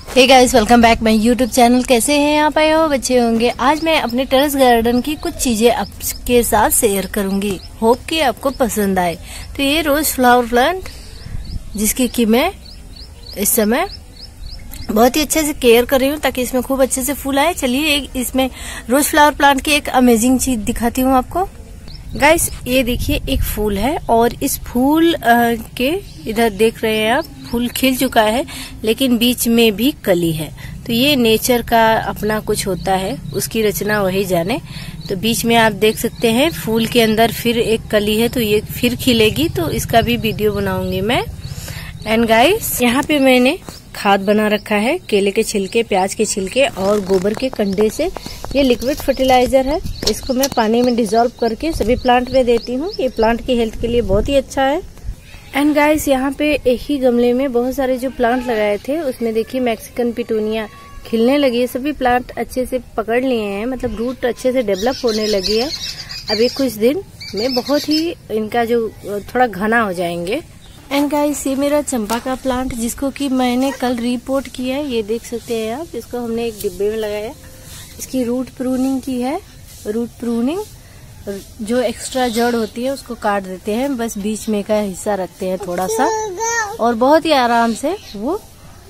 Hey guys, welcome back my YouTube channel. कैसे हैं आप? आए हो बच्चे होंगे। आज मैं अपने टेरेस गार्डन की कुछ चीजें आपके साथ शेयर करूंगी। होप कि आपको पसंद आए। तो ये रोज फ्लावर प्लांट जिसकी कि मैं इस समय बहुत ही अच्छे से केयर कर रही हूँ ताकि इसमें खूब अच्छे से फूल आए। चलिए एक इसमें रोज फ्लावर प्लांट की एक अमेजिंग चीज दिखाती हूँ आपको। गाइस, ये देखिए एक फूल है और इस फूल के इधर देख रहे हैं आप, फूल खिल चुका है लेकिन बीच में भी कली है। तो ये नेचर का अपना कुछ होता है, उसकी रचना वही जाने। तो बीच में आप देख सकते हैं फूल के अंदर फिर एक कली है, तो ये फिर खिलेगी, तो इसका भी वीडियो बनाऊंगी मैं। एंड गाइस, यहाँ पे मैंने खाद बना रखा है केले के छिलके, प्याज के छिलके और गोबर के कंडे से। ये लिक्विड फर्टिलाइजर है। इसको मैं पानी में डिसॉल्व करके सभी प्लांट में देती हूँ। ये प्लांट की हेल्थ के लिए बहुत ही अच्छा है। एंड गाइस, यहाँ पे एक ही गमले में बहुत सारे जो प्लांट लगाए थे उसमें देखिए मैक्सिकन पिटूनिया खिलने लगी है। सभी प्लांट अच्छे से पकड़ लिए हैं, मतलब रूट अच्छे से डेवलप होने लगी है। अभी कुछ दिन में बहुत ही इनका जो थोड़ा घना हो जाएंगे। एंड गाइस, ये मेरा चंपा का प्लांट जिसको कि मैंने कल रिपोर्ट किया है। ये देख सकते हैं आप, इसको हमने एक डिब्बे में लगाया। इसकी रूट प्रूनिंग की है। रूट प्रूनिंग, जो एक्स्ट्रा जड़ होती है उसको काट देते हैं, बस बीच में का हिस्सा रखते हैं थोड़ा सा, और बहुत ही आराम से वो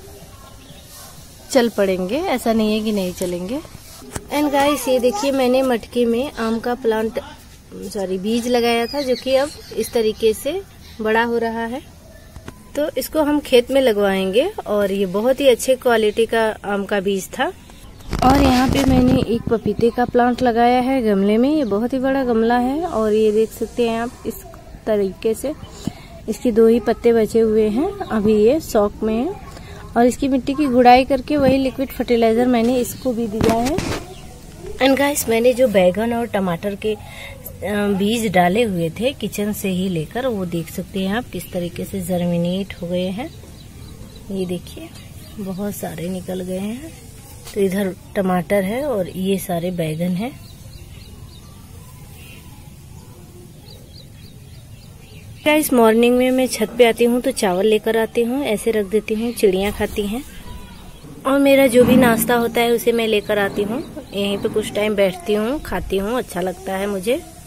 चल पड़ेंगे। ऐसा नहीं है कि नहीं चलेंगे। एंड गाइस, ये देखिए मैंने मटके में आम का प्लांट बीज लगाया था जो कि अब इस तरीके से बड़ा हो रहा है। तो इसको हम खेत में लगवाएंगे और ये बहुत ही अच्छे क्वालिटी का आम का बीज था। और यहाँ पे मैंने एक पपीते का प्लांट लगाया है गमले में। ये बहुत ही बड़ा गमला है और ये देख सकते हैं आप, इस तरीके से इसकी 2 ही पत्ते बचे हुए हैं। अभी ये शौक में है और इसकी मिट्टी की गुड़ाई करके वही लिक्विड फर्टिलाइजर मैंने इसको भी दिया है। एंड गाइस, मैंने जो बैगन और टमाटर के बीज डाले हुए थे किचन से ही लेकर, वो देख सकते हैं आप किस तरीके से जर्मिनेट हो गए हैं। ये देखिए बहुत सारे निकल गए हैं। तो इधर टमाटर है और ये सारे बैगन हैं। गाइस, मॉर्निंग में मैं छत पे आती हूँ तो चावल लेकर आती हूँ, ऐसे रख देती हूँ, चिड़ियाँ खाती हैं। और मेरा जो भी नाश्ता होता है उसे मैं लेकर आती हूँ, यहीं पे कुछ टाइम बैठती हूँ, खाती हूँ, अच्छा लगता है मुझे।